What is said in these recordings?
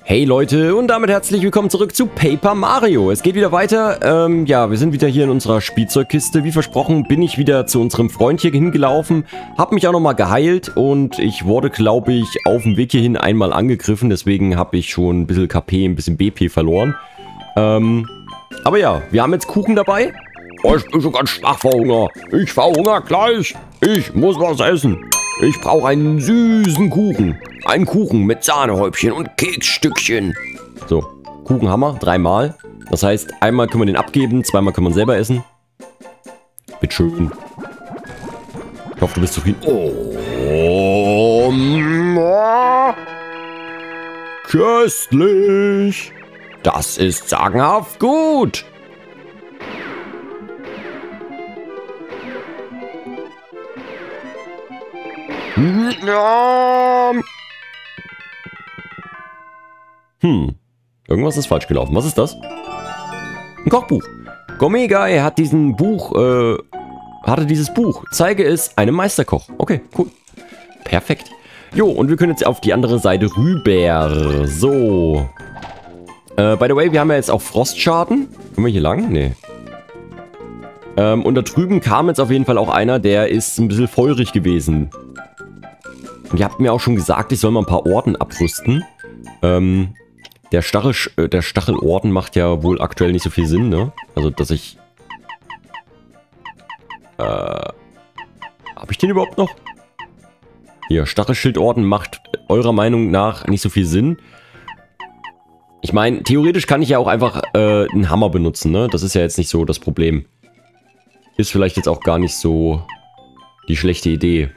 Hey Leute und damit herzlich willkommen zurück zu Paper Mario. Es geht wieder weiter. Ja, wir sind wieder hier in unserer Spielzeugkiste. Wie versprochen bin ich wieder zu unserem Freund hier hingelaufen. Hab mich auch nochmal geheilt und ich wurde, glaube ich, auf dem Weg hierhin einmal angegriffen. Deswegen habe ich schon ein bisschen KP, ein bisschen BP verloren. Aber ja, wir haben jetzt Kuchen dabei. Oh, ich bin schon ganz schwach vor Hunger. Ich verhungere gleich. Ich muss was essen. Ich brauche einen süßen Kuchen. Einen Kuchen mit Sahnehäubchen und Keksstückchen. So, Kuchen haben wir, 3-mal. Das heißt, einmal können wir den abgeben, 2-mal können wir ihn selber essen. Bitteschön. Ich hoffe, du bist zufrieden. Oh, köstlich. Das ist sagenhaft gut. Irgendwas ist falsch gelaufen. Was ist das? Ein Kochbuch. Gourmet Guy hat hatte dieses Buch. Zeige es einem Meisterkoch. Okay, cool. Perfekt. Jo, und wir können jetzt auf die andere Seite rüber. So. By the way, wir haben ja jetzt auch Frostschaden. Können wir hier lang? Nee. Und da drüben kam jetzt auf jeden Fall auch einer, der ist ein bisschen feurig gewesen. Und ihr habt mir auch schon gesagt, ich soll mal ein paar Orden abrüsten. Der Stachelorden macht ja wohl aktuell nicht so viel Sinn, ne? Also, dass ich... Habe ich den überhaupt noch? Hier, Stachelschildorden macht eurer Meinung nach nicht so viel Sinn. Ich meine, theoretisch kann ich ja auch einfach einen Hammer benutzen, ne? Das ist ja jetzt nicht so das Problem. Ist vielleicht jetzt auch gar nicht so die schlechte Idee.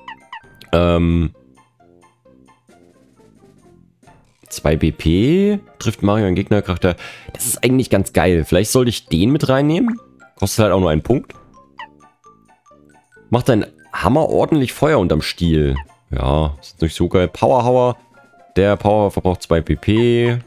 2 BP trifft Mario einen Gegnercharakter. Das ist eigentlich ganz geil. Vielleicht sollte ich den mit reinnehmen. Kostet halt auch nur einen Punkt. Macht dein Hammer ordentlich Feuer unterm Stiel. Ja, ist nicht so geil. Powerhauer. Der Power verbraucht 2 BP.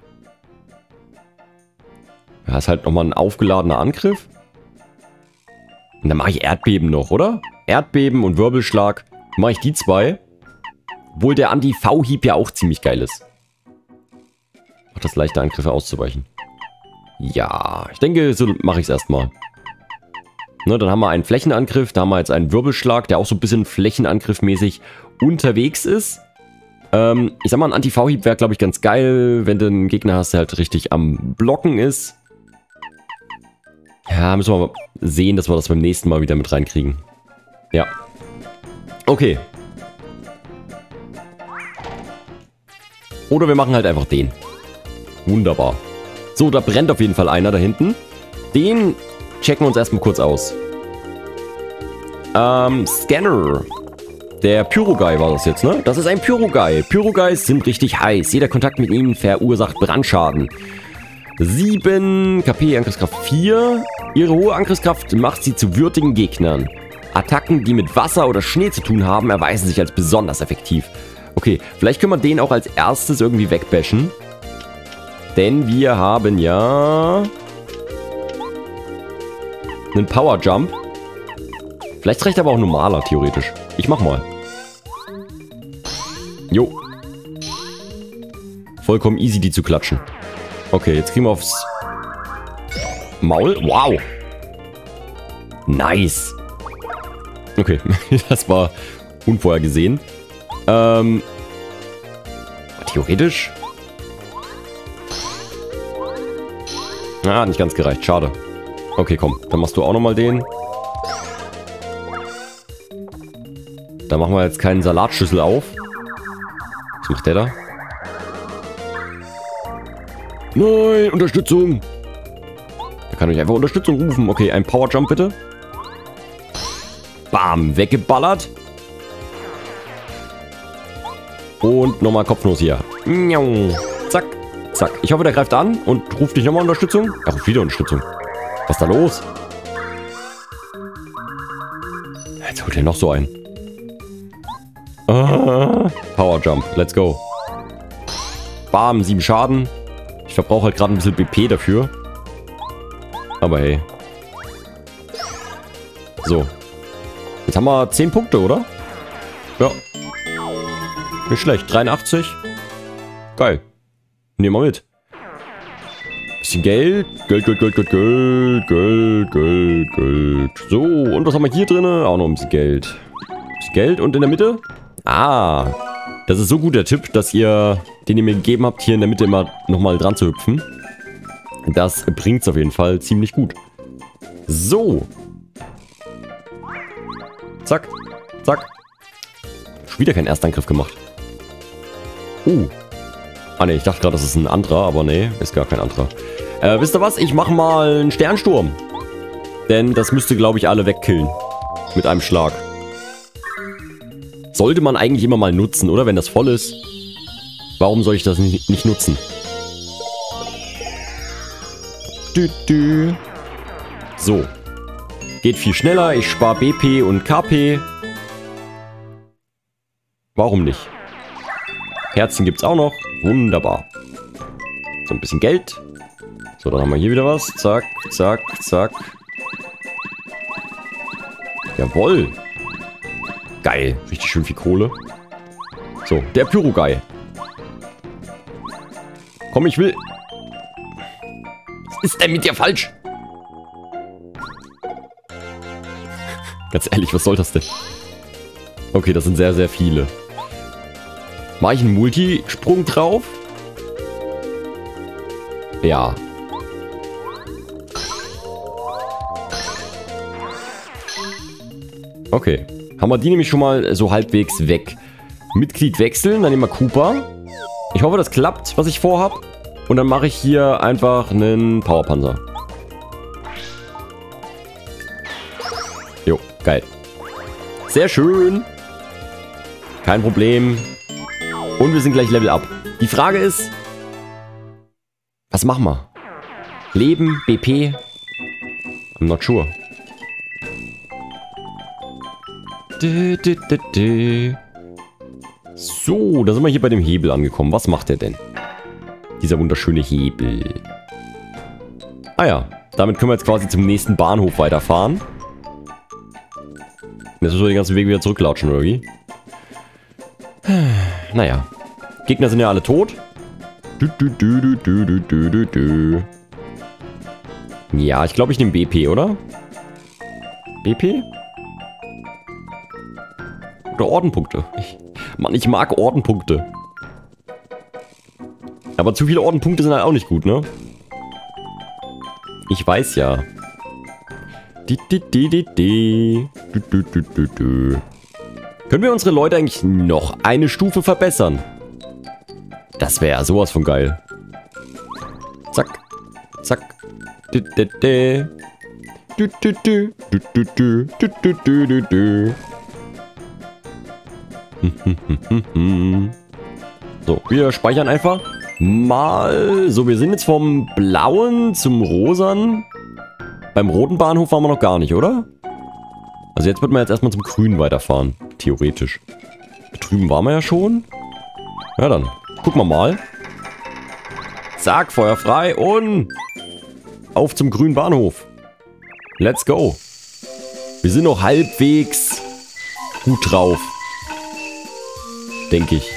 Ja, ist halt nochmal ein aufgeladener Angriff. Und dann mache ich Erdbeben noch, oder? Erdbeben und Wirbelschlag. Mache ich die 2. Obwohl der Anti-V-Hieb ja auch ziemlich geil ist. Macht das leichte Angriffe auszuweichen. Ja, ich denke, so mache ich es erstmal. Ne, dann haben wir einen Flächenangriff. Da haben wir jetzt einen Wirbelschlag, der auch so ein bisschen Flächenangriffmäßig unterwegs ist. Ich sag mal, ein Anti-V-Hieb wäre, glaube ich, ganz geil, wenn du einen Gegner hast, der halt richtig am Blocken ist. Ja, müssen wir mal sehen, dass wir das beim nächsten Mal wieder mit reinkriegen. Ja. Okay. Oder wir machen halt einfach den. Wunderbar. So, da brennt auf jeden Fall einer da hinten. Den checken wir uns erstmal kurz aus. Scanner. Der Pyro-Guy war das jetzt, ne? Das ist ein Pyro-Guy. Pyro-Guys sind richtig heiß. Jeder Kontakt mit ihnen verursacht Brandschaden. 7 KP, Angriffskraft 4. Ihre hohe Angriffskraft macht sie zu würdigen Gegnern. Attacken, die mit Wasser oder Schnee zu tun haben, erweisen sich als besonders effektiv. Okay, vielleicht können wir den auch als erstes irgendwie wegbashen. Denn wir haben ja einen Power Jump. Vielleicht reicht aber auch normaler, theoretisch. Ich mach mal. Jo. Vollkommen easy, die zu klatschen. Okay, jetzt kriegen wir aufs Maul. Wow. Nice. Okay, das war unvorhergesehen. Theoretisch. Ah, nicht ganz gereicht. Schade. Okay, komm. Dann machst du auch nochmal den. Da machen wir jetzt keinen Salatschüssel auf. Was macht der da? Nein, Unterstützung. Da kann ich einfach Unterstützung rufen. Okay, ein Power Jump bitte. Bam, weggeballert. Und nochmal Kopfnuss hier. Zack, zack. Ich hoffe, der greift an und ruft dich nochmal Unterstützung. Er ruft wieder Unterstützung. Was ist da los? Jetzt holt er noch so ein. Power Jump, let's go. Bam, 7 Schaden. Ich verbrauche halt gerade ein bisschen BP dafür. Aber hey. So. Jetzt haben wir 10 Punkte, oder? Ja. Nicht schlecht. 83. Geil. Nehmen wir mit. Bisschen Geld. Geld. So, und was haben wir hier drin? Auch noch ein bisschen Geld. Bisschen Geld und in der Mitte? Ah, das ist so gut der Tipp, dass den ihr mir gegeben habt, hier in der Mitte immer nochmal dran zu hüpfen. Das bringt es auf jeden Fall ziemlich gut. So. Zack. Zack. Schon wieder keinen Erstangriff gemacht. Ah ne, ich dachte gerade, das ist ein anderer, aber ne, ist gar kein anderer. Wisst ihr was? Ich mache mal einen Sternsturm. Denn das müsste, glaube ich, alle wegkillen. Mit einem Schlag. Sollte man eigentlich immer mal nutzen, oder? Wenn das voll ist. Warum soll ich das nicht nutzen? So. Geht viel schneller. Ich spare BP und KP. Warum nicht? Herzchen gibt's auch noch. Wunderbar. So, ein bisschen Geld. So, dann haben wir hier wieder was. Zack, zack, zack. Jawohl. Geil. Richtig schön viel Kohle. So, der Pyro-Guy. Komm, ich will... Was ist denn mit dir falsch? Ganz ehrlich, was soll das denn? Okay, das sind sehr, sehr viele. Mache ich einen Multisprung drauf? Ja. Okay. Haben wir die nämlich schon mal so halbwegs weg. Mitglied wechseln, dann nehmen wir Cooper. Ich hoffe, das klappt, was ich vorhab. Und dann mache ich hier einfach einen Powerpanzer. Jo, geil. Sehr schön. Kein Problem. Und wir sind gleich Level Up. Die Frage ist, was machen wir? Leben, BP? I'm not sure. So, da sind wir hier bei dem Hebel angekommen. Was macht der denn? Dieser wunderschöne Hebel. Ah ja, damit können wir jetzt quasi zum nächsten Bahnhof weiterfahren. Jetzt müssen wir den ganzen Weg wieder zurücklatschen, oder wie? Naja. Gegner sind ja alle tot. Ja, ich glaube, ich nehme BP, oder? BP? Oder Ordenpunkte. Mann, ich mag Ordenpunkte. Aber zu viele Ordenpunkte sind halt auch nicht gut, ne? Ich weiß ja. Können wir unsere Leute eigentlich noch eine Stufe verbessern? Das wäre ja sowas von geil. Zack. Zack. So, wir speichern einfach mal. So, wir sind jetzt vom blauen zum rosan. Beim roten Bahnhof waren wir noch gar nicht, oder? Also jetzt wird man jetzt erstmal zum grünen weiterfahren. Theoretisch. Da drüben waren wir ja schon. Ja dann, gucken wir mal. Zack, Feuer frei und auf zum grünen Bahnhof. Let's go. Wir sind noch halbwegs gut drauf. Denke ich.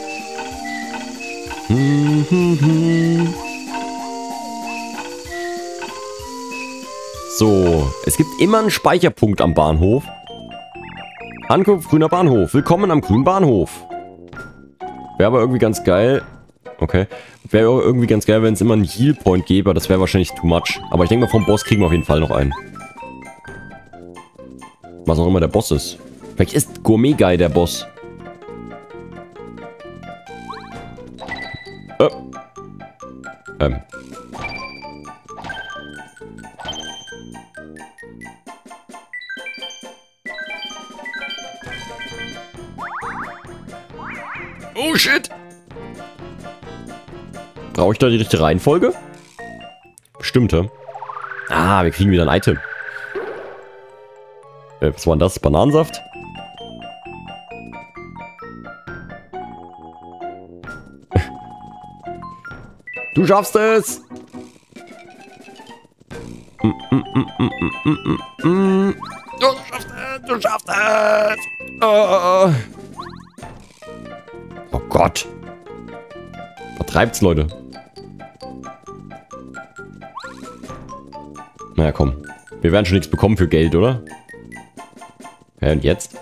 So, es gibt immer einen Speicherpunkt am Bahnhof. Ankunft grüner Bahnhof. Willkommen am grünen Bahnhof. Wäre aber irgendwie ganz geil. Okay. Wäre irgendwie ganz geil, wenn es immer einen Heal Point gäbe. Das wäre wahrscheinlich too much. Aber ich denke mal, vom Boss kriegen wir auf jeden Fall noch einen. Was auch immer der Boss ist. Vielleicht ist Gourmet Guy der Boss. Oh shit! Brauche ich da die richtige Reihenfolge? Bestimmte. Ah, wir kriegen wieder ein Item. Was war denn das? Bananensaft? Du schaffst es! Du schaffst es! Du schaffst es! Oh Gott. Vertreibt's, Leute. Na komm. Wir werden schon nichts bekommen für Geld, oder? Ja, und jetzt?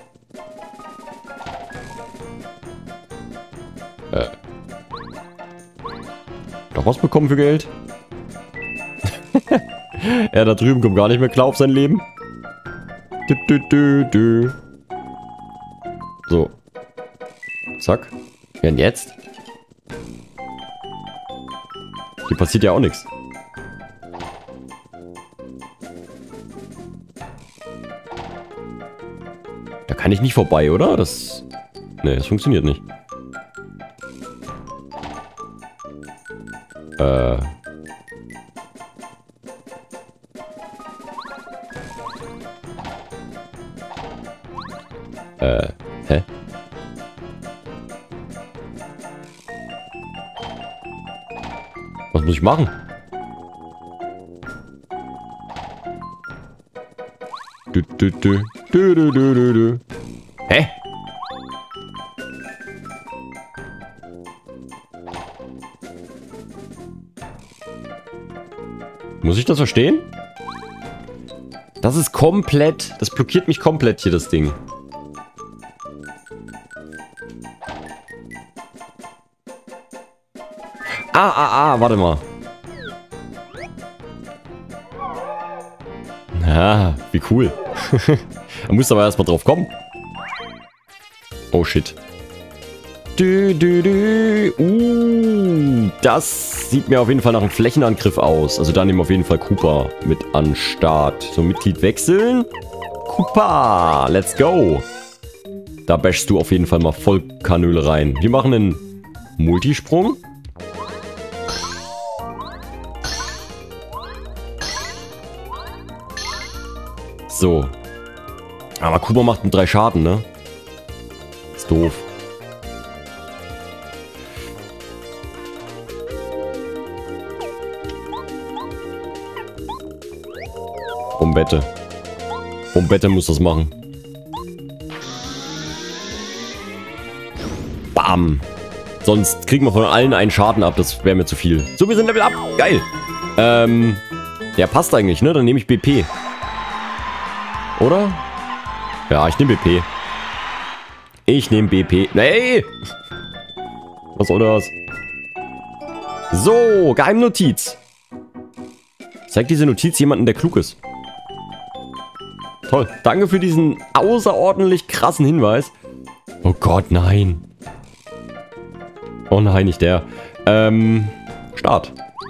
Doch was bekommen für Geld? Er da drüben kommt gar nicht mehr klar auf sein Leben. So. Zack. Ja, und jetzt? Hier passiert ja auch nichts. Da kann ich nicht vorbei, oder? Das... Ne, das funktioniert nicht. Hä? Was muss ich machen? Hä? Muss ich das verstehen? Das ist komplett... Das blockiert mich komplett hier, das Ding. Warte mal. Ah, wie cool. Da musst du aber erstmal drauf kommen. Oh shit. Das sieht mir auf jeden Fall nach einem Flächenangriff aus. Also da nehmen wir auf jeden Fall Koopa mit an Start. So, Mitglied wechseln. Koopa, let's go. Da bashst du auf jeden Fall mal voll Kanüle rein. Wir machen einen Multisprung. So. Aber Koopa macht 3 Schaden, ne? Ist doof. Bombette. Bombette muss das machen. Bam. Sonst kriegen wir von allen einen Schaden ab. Das wäre mir zu viel. So, wir sind Level up. Geil. Ja, passt eigentlich, ne? Dann nehme ich BP. Oder? Ja, ich nehme BP. Ich nehme BP. Nee! Was soll das? So, Geheimnotiz. Zeigt diese Notiz jemanden, der klug ist. Toll. Danke für diesen außerordentlich krassen Hinweis. Oh Gott, nein. Oh nein, nicht der. Start.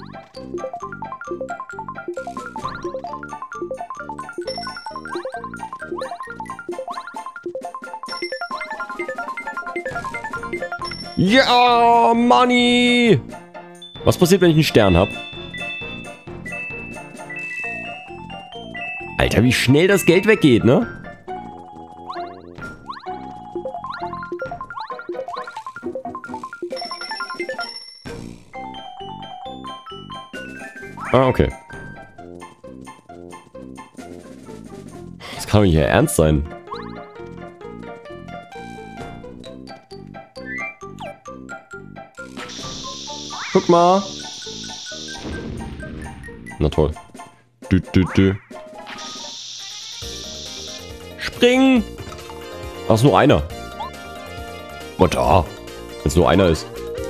Ja, Money! Was passiert, wenn ich einen Stern habe? Alter, wie schnell das Geld weggeht, ne? Ah, okay. Das kann doch nicht ernst sein. Guck mal. Na toll. Springen! Ach, ist nur einer. Oh, da. Wenn es nur einer ist.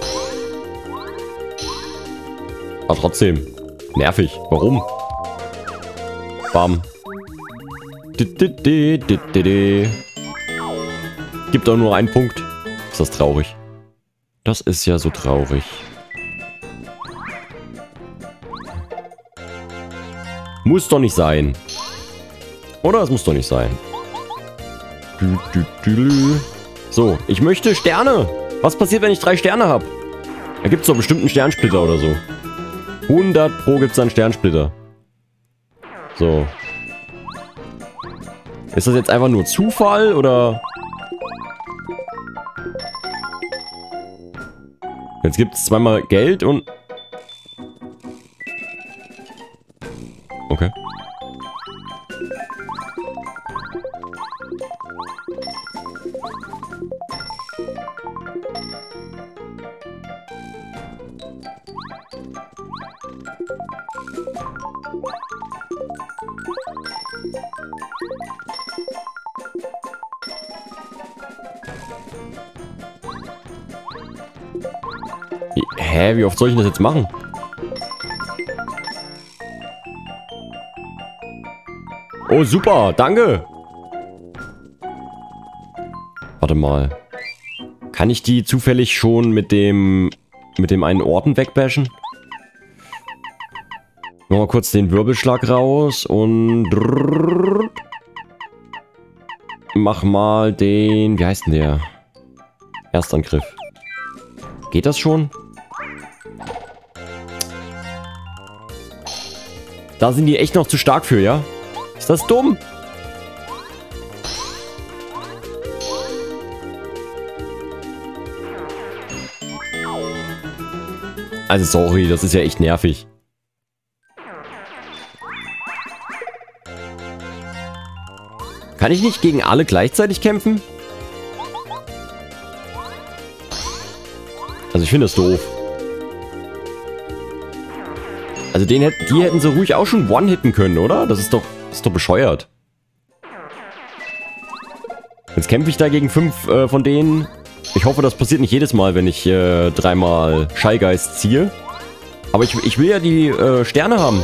Aber trotzdem. Nervig. Warum? Bam. Gibt doch nur einen Punkt. Ist das traurig? Das ist ja so traurig. Muss doch nicht sein. Oder? Es muss doch nicht sein. So, ich möchte Sterne. Was passiert, wenn ich 3 Sterne habe? Da gibt es doch bestimmt einen Sternsplitter oder so. 100 Pro gibt es einen Sternsplitter. So. Ist das jetzt einfach nur Zufall, oder? Jetzt gibt es zweimal Geld und... Okay. Hä, wie oft soll ich das jetzt machen? Oh, super, danke. Warte mal. Kann ich die zufällig schon mit dem einen Orden wegbashen? Nochmal kurz den Wirbelschlag raus und mach mal den, wie heißt denn der? Erstangriff. Geht das schon? Da sind die echt noch zu stark für, ja? Ist das dumm? Also sorry, das ist ja echt nervig. Kann ich nicht gegen alle gleichzeitig kämpfen? Also ich finde das doof. Also die hätten so ruhig auch schon one-hitten können, oder? Das ist doch bescheuert. Jetzt kämpfe ich da gegen 5 von denen. Ich hoffe, das passiert nicht jedes Mal, wenn ich 3-mal Shy Guys ziehe. Aber ich will ja die Sterne haben.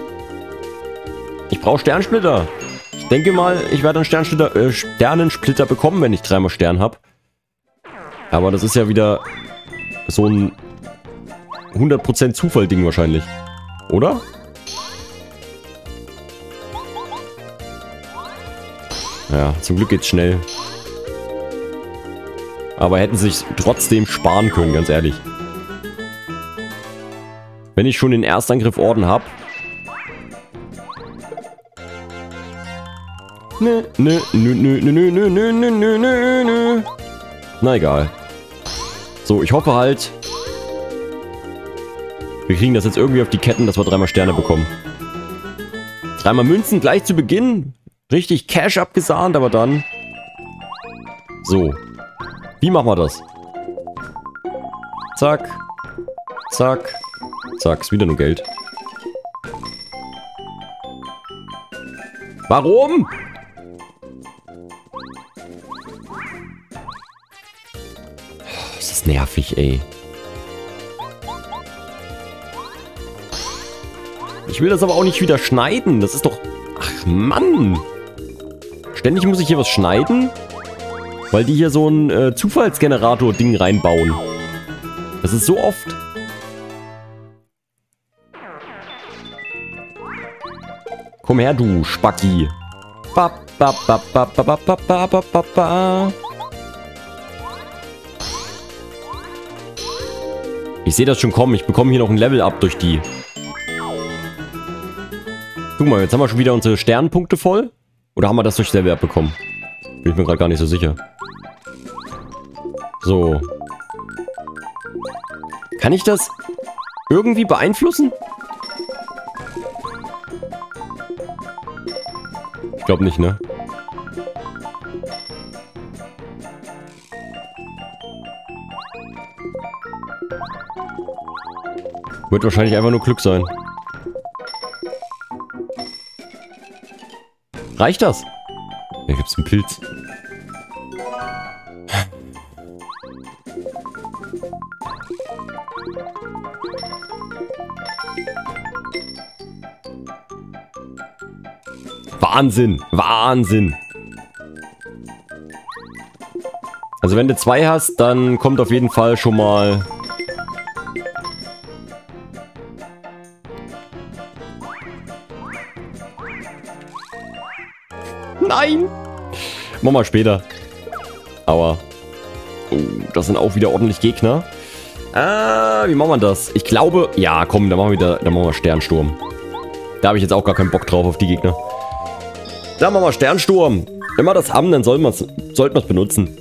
Ich brauche Sternsplitter. Ich denke mal, ich werde einen Sternensplitter bekommen, wenn ich 3-mal Stern habe. Aber das ist ja wieder so ein 100% Zufall-Ding wahrscheinlich. Oder? Ja, zum Glück geht's schnell. Aber hätten sie sich trotzdem sparen können, ganz ehrlich. Wenn ich schon den Erstangriff Orden habe. Nö. Na egal. So, ich hoffe halt, wir kriegen das jetzt irgendwie auf die Ketten, dass wir 3-mal Sterne bekommen. 3-mal Münzen gleich zu Beginn. Richtig Cash abgesahnt, aber dann... So. Wie machen wir das? Zack. Zack. Zack. Ist wieder nur Geld. Warum? Das ist nervig, ey. Ich will das aber auch nicht wieder schneiden. Das ist doch... Ach, Mann. Ständig muss ich hier was schneiden, weil die hier so ein Zufallsgenerator-Ding reinbauen. Das ist so oft. Komm her, du Spacki. Ich sehe das schon kommen. Ich bekomme hier noch ein Level-Up durch die. Guck mal, jetzt haben wir schon wieder unsere Sternpunkte voll. Oder haben wir das durch Level-Up bekommen? Bin ich mir gerade gar nicht so sicher. So. Kann ich das irgendwie beeinflussen? Ich glaube nicht, ne? Wird wahrscheinlich einfach nur Glück sein. Reicht das? Hier gibt's einen Pilz. Wahnsinn! Wahnsinn! Also wenn du 2 hast, dann kommt auf jeden Fall schon mal... Nein! Machen wir später. Aua. Oh, das sind auch wieder ordentlich Gegner. Wie machen wir das? Ich glaube... Ja, komm, dann machen wir Sternsturm. Da habe ich jetzt auch gar keinen Bock drauf auf die Gegner. Dann machen wir Sternsturm. Wenn wir das haben, dann sollten wir es benutzen.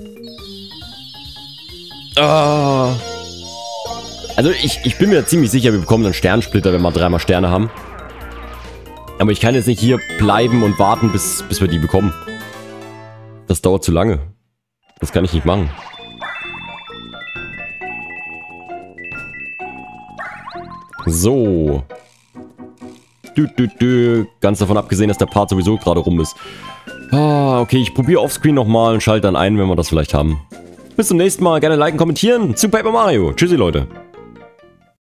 Also ich bin mir ziemlich sicher, wir bekommen einen Sternsplitter, wenn wir 3-mal Sterne haben. Aber ich kann jetzt nicht hier bleiben und warten, bis wir die bekommen. Das dauert zu lange. Das kann ich nicht machen. So. Ganz davon abgesehen, dass der Part sowieso gerade rum ist. Okay, ich probiere offscreen nochmal und schalte dann ein, wenn wir das vielleicht haben. Bis zum nächsten Mal. Gerne liken, kommentieren zu Paper Mario. Tschüssi, Leute.